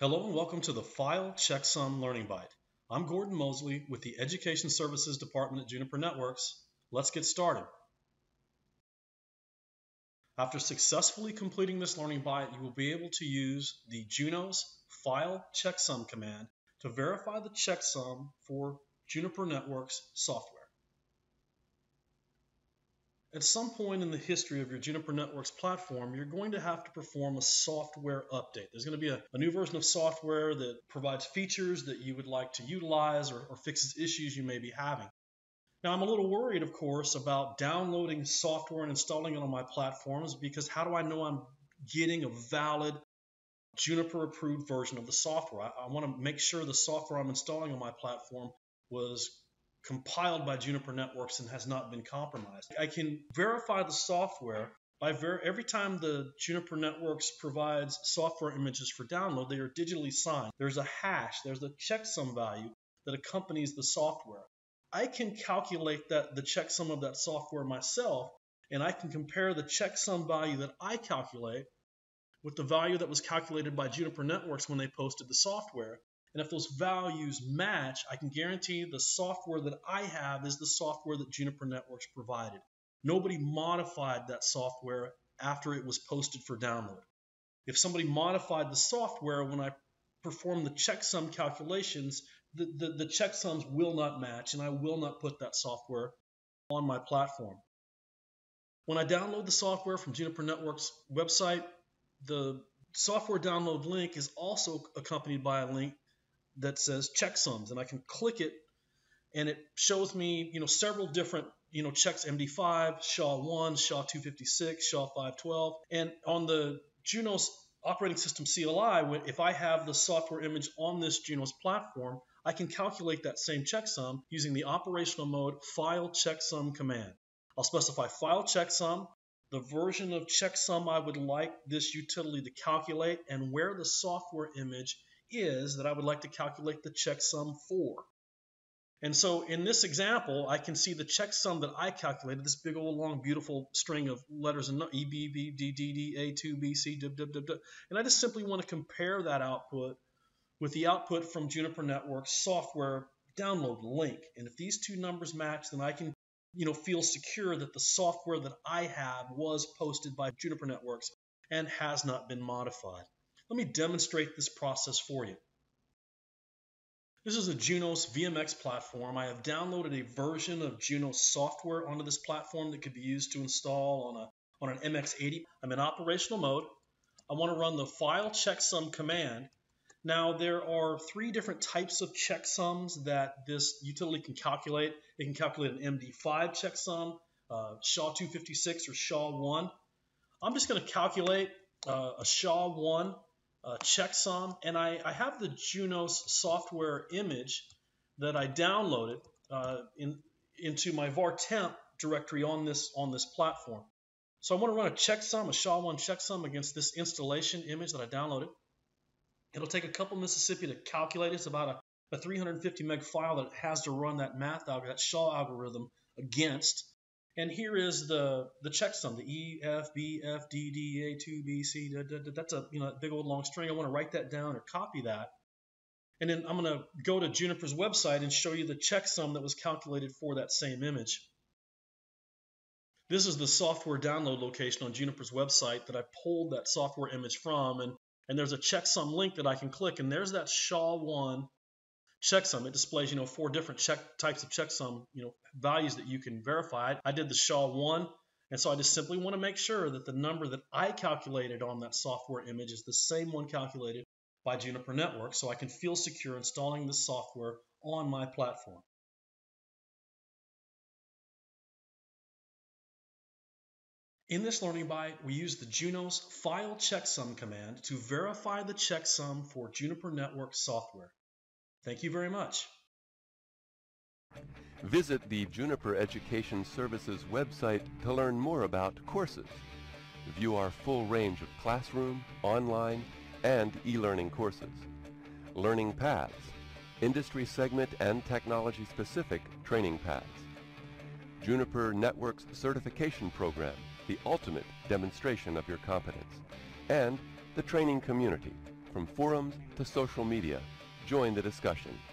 Hello and welcome to the File Checksum Learning Bite. I'm Gordon Mosley with the Education Services Department at Juniper Networks. Let's get started. After successfully completing this learning bite, you will be able to use the Junos File Checksum command to verify the checksum for Juniper Networks software. At some point in the history of your Juniper Networks platform, you're going to have to perform a software update. There's going to be a new version of software that provides features that you would like to utilize or fixes issues you may be having. Now, I'm a little worried, of course, about downloading software and installing it on my platforms because how do I know I'm getting a valid Juniper-approved version of the software? I want to make sure the software I'm installing on my platform was compiled by Juniper Networks and has not been compromised. I can verify the software by every time the Juniper Networks provides software images for download, they are digitally signed. There's a hash, there's a checksum value that accompanies the software. I can calculate the checksum of that software myself, and I can compare the checksum value that I calculate with the value that was calculated by Juniper Networks when they posted the software. And if those values match, I can guarantee the software that I have is the software that Juniper Networks provided. Nobody modified that software after it was posted for download. If somebody modified the software when I perform the checksum calculations, the checksums will not match, and I will not put that software on my platform. When I download the software from Juniper Networks website, the software download link is also accompanied by a link that says checksums, and I can click it and it shows me several different checks: MD5, SHA-1, SHA-256, SHA-512. And on the Junos operating system CLI, if I have the software image on this Junos platform, I can calculate that same checksum using the operational mode file checksum command. I'll specify file checksum, the version of checksum I would like this utility to calculate, and where the software image is that I would like to calculate the checksum for. And so in this example, I can see the checksum that I calculated, this big old long beautiful string of letters and E, B, B, D, D, D, A, 2, B, C, D, D, D, D. And I just simply want to compare that output with the output from Juniper Networks software download link. And if these two numbers match, then I can feel secure that the software that I have was posted by Juniper Networks and has not been modified. Let me demonstrate this process for you. This is a Junos VMX platform. I have downloaded a version of Junos software onto this platform that could be used to install on an MX80. I'm in operational mode. I want to run the file checksum command. Now, there are three different types of checksums that this utility can calculate. It can calculate an MD5 checksum, SHA-256 or SHA-1. I'm just going to calculate a SHA-1 checksum, and I have the Junos software image that I downloaded into my var temp directory on this platform. So I want to run a checksum, a SHA-1 checksum against this installation image that I downloaded. It'll take a couple Mississippi to calculate. It's about a 350 meg file that it has to run that math algorithm, that SHA algorithm against. And here is the checksum, the E, F, B, F, D, D, A, 2, B, C, that's a big old long string. I want to write that down or copy that. And then I'm going to go to Juniper's website and show you the checksum that was calculated for that same image. This is the software download location on Juniper's website that I pulled that software image from, and there's a checksum link that I can click, and there's that SHA-1 checksum. It displays, four different types of checksum, values that you can verify. I did the SHA-1, and so I just simply want to make sure that the number that I calculated on that software image is the same one calculated by Juniper Networks, so I can feel secure installing this software on my platform. In this learning bite, we use the Junos file checksum command to verify the checksum for Juniper Networks software. Thank you very much. Visit the Juniper Education Services website to learn more about courses. View our full range of classroom, online, and e-learning courses. Learning paths, industry segment and technology-specific training paths. Juniper Networks Certification Program, the ultimate demonstration of your competence. And the training community, From forums to social media, join the discussion.